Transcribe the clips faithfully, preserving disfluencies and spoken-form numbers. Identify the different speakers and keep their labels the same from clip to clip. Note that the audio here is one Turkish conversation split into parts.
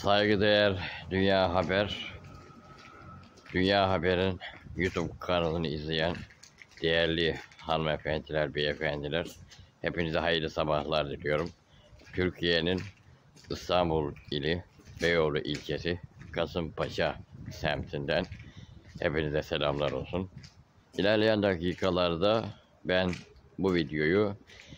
Speaker 1: Saygıdeğer Dünya Haber, Dünya Haber'in YouTube kanalını izleyen değerli hanımefendiler, beyefendiler, hepinize hayırlı sabahlar diliyorum. Türkiye'nin İstanbul ili, Beyoğlu ilçesi, Kasımpaşa semtinden hepinize selamlar olsun. İlerleyen dakikalarda ben bu videoyu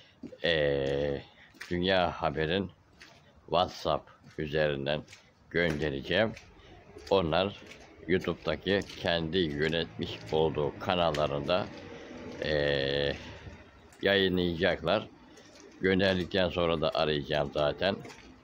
Speaker 1: ee, Dünya Haber'in WhatsApp üzerinden göndereceğim. Onlar YouTube'daki kendi yönetmiş olduğu kanallarında ee, yayınlayacaklar. Gönderdikten sonra da arayacağım zaten.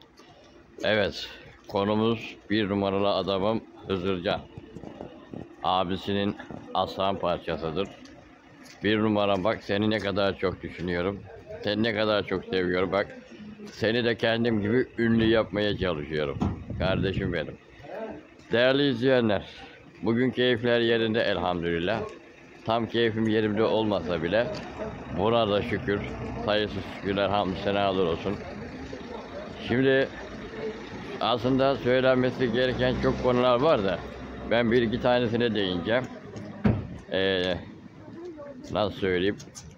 Speaker 1: Evet, konumuz bir numaralı adamım Hızırcan. Abisinin aslan parçasıdır. Bir numara, bak seni ne kadar çok düşünüyorum. Seni ne kadar çok seviyorum, bak. Seni de kendim gibi ünlü yapmaya çalışıyorum. Kardeşim benim. Değerli izleyenler, bugün keyifler yerinde elhamdülillah. Tam keyfim yerimde olmasa bile buna da şükür, sayısız şükürler, hamdü senalar olsun. Şimdi aslında söylenmesi gereken çok konular var da ben bir iki tanesine değineceğim. Ee, nasıl söyleyeyim?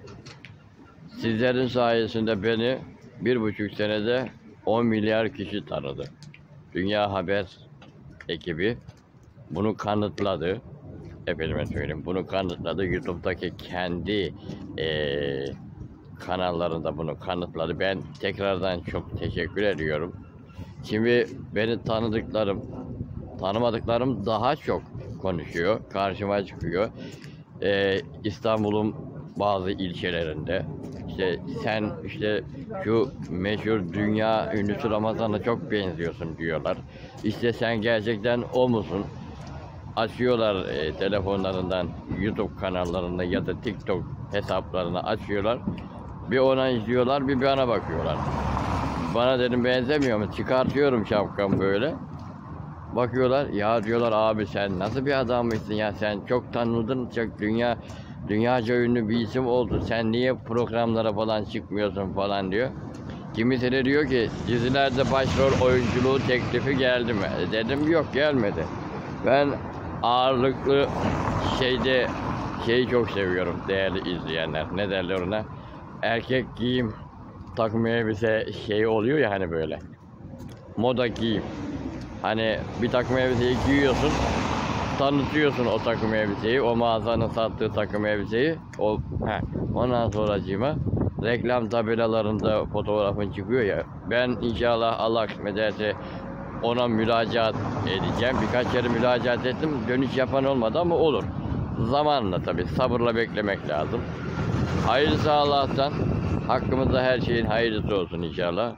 Speaker 1: Sizlerin sayesinde beni bir buçuk senede on milyar kişi tanıdı. Dünya Haber ekibi bunu kanıtladı. Efendime söyleyeyim, bunu kanıtladı. YouTube'daki kendi ee, kanallarında bunu kanıtladı. Ben tekrardan çok teşekkür ediyorum. Şimdi beni tanıdıklarım, tanımadıklarım daha çok konuşuyor, karşıma çıkıyor. Ee, İstanbul'un bazı ilçelerinde işte sen işte şu meşhur dünya ünlüsü Ramazan'a çok benziyorsun diyorlar. İşte sen gerçekten o musun? Açıyorlar e, telefonlarından, YouTube kanallarında ya da TikTok hesaplarını açıyorlar. Bir ona izliyorlar, bir bana bakıyorlar. Bana dedim benzemiyor mu? Çıkartıyorum şapkamı böyle. Bakıyorlar, ya diyorlar abi sen nasıl bir adammışsın ya, sen çok tanıdın, çok dünya dünyaca ünlü bir isim oldun, sen niye programlara falan çıkmıyorsun falan diyor. Kimisi de diyor ki dizilerde başrol oyunculuğu teklifi geldi mi? E dedim yok, gelmedi. Ben ağırlıklı şeyde şeyi çok seviyorum değerli izleyenler, ne derler ona, erkek giyim takım elbise şeyi oluyor ya hani, böyle moda giyim. Hani bir takım elbiseyi giyiyorsun, tanıtıyorsun o takım elbiseyi, o mağazanın sattığı takım elbiseyi. O, heh, ondan sonracığıma reklam tabelalarında fotoğrafın çıkıyor ya. Ben inşallah Allah kısmet ederse ona müracaat edeceğim. Birkaç kere müracaat ettim, dönüş yapan olmadı ama olur. Zamanla tabii, sabırla beklemek lazım. Hayırlısı Allah'tan, hakkımızda her şeyin hayırlısı olsun inşallah.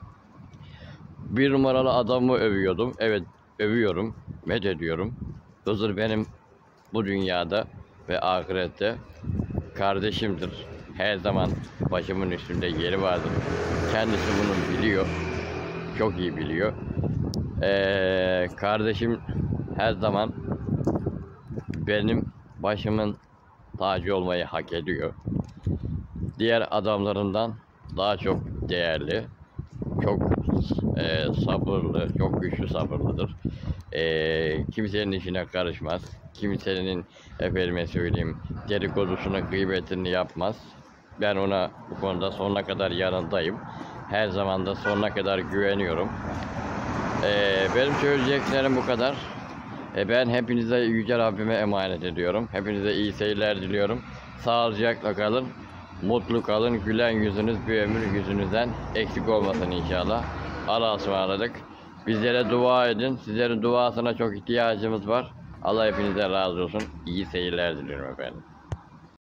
Speaker 1: Bir numaralı adamı övüyordum. Evet, övüyorum, methediyorum. Hızır benim bu dünyada ve ahirette kardeşimdir. Her zaman başımın üstünde yeri vardır. Kendisi bunu biliyor. Çok iyi biliyor. Ee, kardeşim her zaman benim başımın tacı olmayı hak ediyor. Diğer adamlarından daha çok değerli. Çok e, sabırlı, çok güçlü sabırlıdır. E, kimsenin işine karışmaz. Kimsenin efendime söyleyeyim dedikodusunu, gıybetini yapmaz. Ben ona bu konuda sonuna kadar yanındayım. Her zaman da sonuna kadar güveniyorum. E, benim söyleyeceklerim bu kadar. E, ben hepinize Yüce Rabbime emanet ediyorum. Hepinize iyi seyirler diliyorum. Sağlıcakla kalın. Mutlu kalın, gülen yüzünüz bir ömür yüzünüzden eksik olmasın inşallah. Allah'a ısmarladık. Bizlere dua edin. Sizlerin duasına çok ihtiyacımız var. Allah hepinize razı olsun. İyi seyirler diliyorum efendim.